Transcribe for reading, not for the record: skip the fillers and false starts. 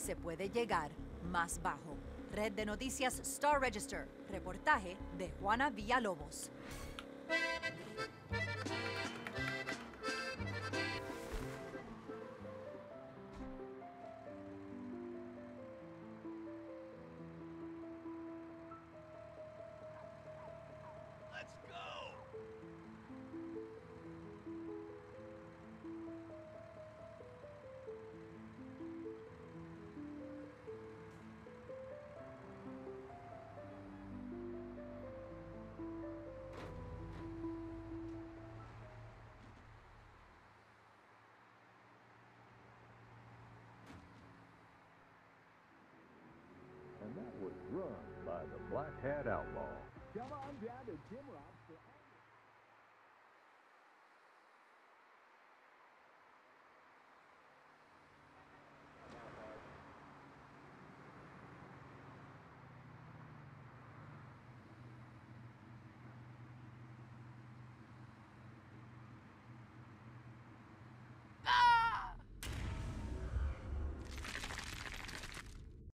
se puede llegar más bajo. Red de Noticias Star Register. Reportaje de Juana Villalobos. Let's go! And that was Run by the Black Hat Outlaw. Come on down to Jim Rob's for